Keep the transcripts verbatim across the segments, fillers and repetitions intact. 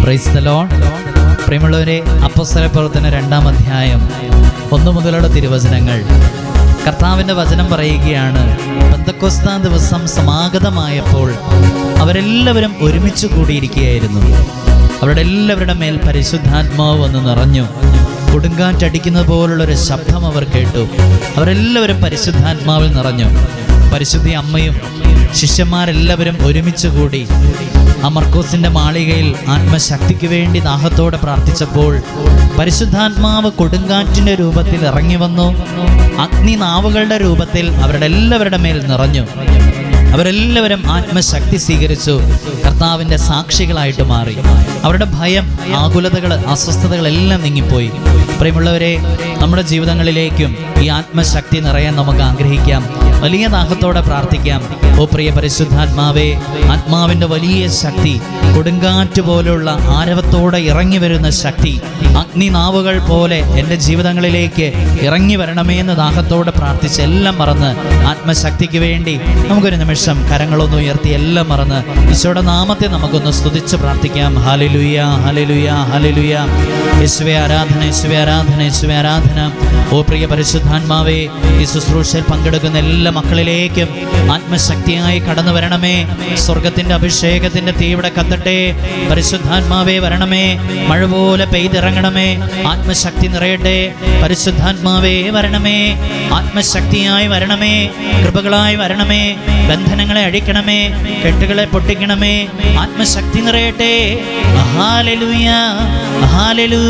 Praise the Lord. പ്രിയമുള്ളവരെ, അപ്പോസ്തല പ്രവർത്തന രണ്ടാം അധ്യായം ഒന്ന് മുതലുള്ള തിരുവചനങ്ങൾ. കർത്താവിൻ്റെ വചനം പറയുകയാണ്, പെന്തക്കോസ്താ ദിവസം സമാഗതമായപ്പോൾ അവരെല്ലാവരും ഒരുമിച്ച് കൂടിയിരിക്കുകയായിരുന്നു. അവരുടെ എല്ലാവരുടെ മേൽ പരിശുദ്ധാത്മാവ് വന്ന് നിറഞ്ഞു. കൊടുങ്കാറ്റടിക്കുന്നത് പോലുള്ളൊരു ശബ്ദം അവർ കേട്ടു. അവരെല്ലാവരും പരിശുദ്ധാത്മാവിൽ നിറഞ്ഞു. പരിശുദ്ധി അമ്മയും ശിഷ്യന്മാരെല്ലാവരും ഒരുമിച്ച് കൂടി ആ മർക്കോസിൻ്റെ മാളികയിൽ ആത്മശക്തിക്ക് വേണ്ടി ദാഹത്തോടെ പ്രാർത്ഥിച്ചപ്പോൾ പരിശുദ്ധാത്മാവ് കൊടുങ്കാറ്റിൻ്റെ രൂപത്തിൽ ഇറങ്ങി വന്നു. അഗ്നിനാവുകളുടെ രൂപത്തിൽ അവരുടെ എല്ലാവരുടെ മേൽ നിറഞ്ഞു. അവരെല്ലാവരും ആത്മശക്തി സ്വീകരിച്ചു. കർത്താവിൻ്റെ സാക്ഷികളായിട്ട് മാറി. അവരുടെ ഭയം, ആകുലതകൾ, അസ്വസ്ഥതകളെല്ലാം നീങ്ങിപ്പോയി. പ്രിയമുള്ളവരെ, നമ്മുടെ ജീവിതങ്ങളിലേക്കും ഈ ആത്മശക്തി നിറയാൻ നമുക്ക് ആഗ്രഹിക്കാം. വലിയ ദാഹത്തോടെ പ്രാർത്ഥിക്കാം. ഓ പ്രിയ പരിശുദ്ധാത്മാവേ, ആത്മാവിൻ്റെ വലിയ ശക്തി, കൊടുങ്കാറ്റ് പോലുള്ള ആരവത്തോടെ ഇറങ്ങി വരുന്ന ശക്തി, അഗ്നിനാവുകൾ പോലെ എൻ്റെ ജീവിതങ്ങളിലേക്ക് ഇറങ്ങി വരണമേ എന്ന് ദാഹത്തോടെ പ്രാർത്ഥിച്ച് എല്ലാം മറന്ന് ആത്മശക്തിക്ക് വേണ്ടി നമുക്കൊരു നിമിഷം കരങ്ങളൊന്ന് ഉയർത്തി എല്ലാം മറന്ന് ഈശോയുടെ നാമത്തെ നമുക്കൊന്ന് സ്തുതിച്ച് പ്രാർത്ഥിക്കാം. ഹല്ലേലൂയ, ഹല്ലേലൂയ, ഹല്ലേലൂയ. യേശുവേ ആരാധന, യേശുവേ ആരാധന, യേശുവേ ആരാധന. ഓ പ്രിയ പരിശുദ്ധാത്മാവേ, ഈ ശുശ്രൂഷയിൽ പങ്കെടുക്കുന്ന എല്ലാ മക്കളിലേക്കും ആത്മശക്തിയായി കടന്നു വരണമേ. സ്വർഗത്തിൻ്റെ അഭിഷേകത്തിൻ്റെ തീ ഇവിടെ കത്തട്ടെ. പരിശുദ്ധാത്മാവേ വരണമേ. മഴ പോലെ പെയ്തിറങ്ങണമേ. ആത്മശക്തി നിറയട്ടെ. പരിശുദ്ധാത്മാവേ വരണമേ. ആത്മശക്തിയായി വരണമേ. കൃപകളായി വരണമേ. ബന്ധനങ്ങളെ അഴിക്കണമേ. കെട്ടുകളെ പൊട്ടിക്കണമേ. ആത്മശക്തി നിറയട്ടെ. Hallelujah, hallelujah.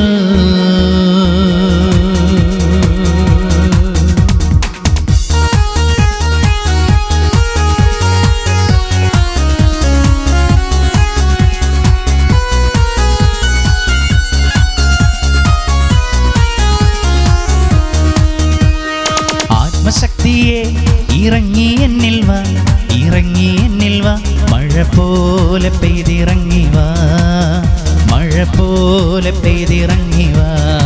ആത്മശക്തിയെ ഇറങ്ങി എന്നിൽ വാ, ഇറങ്ങി എന്നിൽ വാ, മഴ പോലെ പെയ്തിറങ്ങി വാ, മഴ പോലെ പെയ്തിറങ്ങി വാ.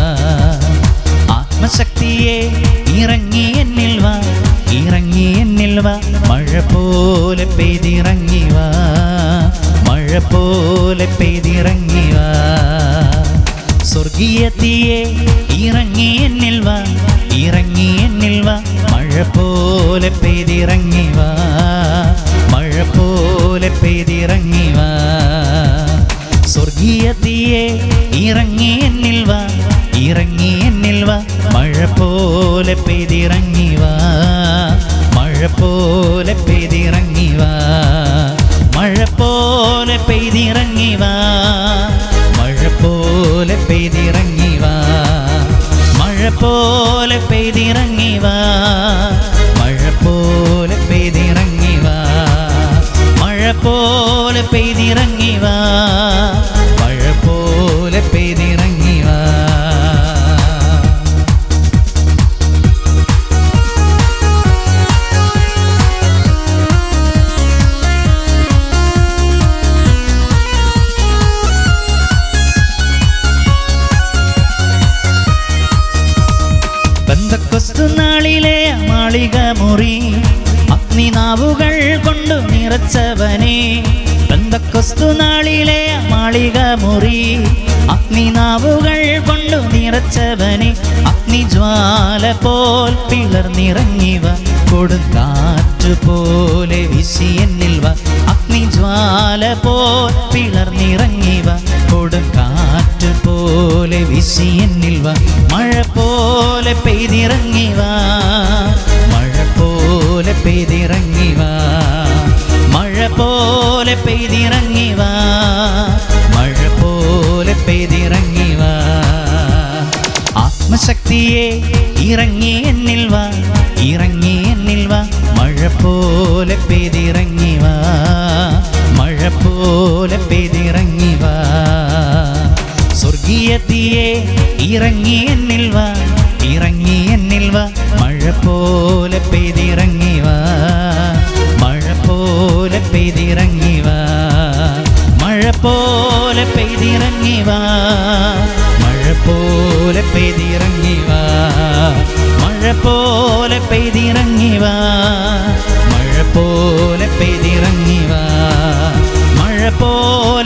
ആത്മശക്തിയെ ഇറങ്ങി എന്നിൽ വാ, ഇറങ്ങി എന്നിൽ വാ, മഴ പോലെ പെയ്തിറങ്ങി വാ, മഴ പോലെ പെയ്തിറങ്ങി വാ. സ്വർഗീയ തീയെ ഇറങ്ങി എന്നിൽ വാ, ഇറങ്ങി എന്നിൽ വാ, മഴ പോലെ പെയ്തിറങ്ങി വാ, മഴ പോലെ പെയ്തിറങ്ങി വാ. സ്വർഗീയ തീയെ ഇറങ്ങി എന്നിൽ വാ, ഇറങ്ങി എന്നിൽ വാ, മഴ പോലെ പെയ്തിറങ്ങി വാ, മഴ പോലെ പെയ്തിറങ്ങി വാ, മഴ പോലെ പെയ്തിറങ്ങി വാ, മഴ പോലെ പെയ്തിറങ്ങി വാ, മഴ പോലെ പെയ്തിറങ്ങി വാ, മഴ പോലെ പെയ്തിറങ്ങി വാ, മഴ പോലെ പെയ്തിറങ്ങി വാ, മഴ പോലെ പെയ്തിറങ്ങി വാ. പെന്തക്കോസ്തുനാളിലെ മാളിക മുറി അഗ്നിനാവുകൾ കൊണ്ടു നിറച്ചവനെ. പെന്തക്കോസ്തുനാളിലെ മാളിക മുറി അഗ്നിനാവുകൾ കൊണ്ടു നിറച്ചവനെ. അഗ്നിജ്വാല പോൽ പിളർന്നിറങ്ങി വാ, കൊടുങ്കാറ്റ് പോലെ വീശി എന്നിൽ വാ. അഗ്നിജ്വാല പോൽ പിളർന്നിറങ്ങി വാ, കൊടുങ്കാറ്റ് പോലെ വീശി എന്നിൽ വാ. മഴ പോലെ പെയ്തിറങ്ങി വാ, മഴ പോലെ പെയ്തിറങ്ങി വാ, മഴ പോലെ പെയ്തിറങ്ങി വാ, മഴ പോലെ പെയ്തിറങ്ങി വാ. ആത്മശക്തിയെ ഇറങ്ങി എന്നിൽ വാ, ഇറങ്ങി എന്നിൽ വാ, മഴ പോലെ പെയ്തിറങ്ങി വാ, മഴ പോലെ പെയ്തിറങ്ങി വാ. സ്വർഗീയ തീയെ ഇറങ്ങി എന്നിൽ വാ, ഇറങ്ങി എന്നിൽ വാ, മഴ പോലെ പെയ്തിറങ്ങി വാ, മഴ പോലെ പെയ്തിറങ്ങി വാ, മഴ പോലെ പെയ്തിറങ്ങി വാ, മഴ പോലെ പെയ്തിറങ്ങി വാ, മഴ പോലെ പെയ്തിറങ്ങി വാ, മഴ പോലെ പെയ്തിറങ്ങി വാ, മഴ പോലെ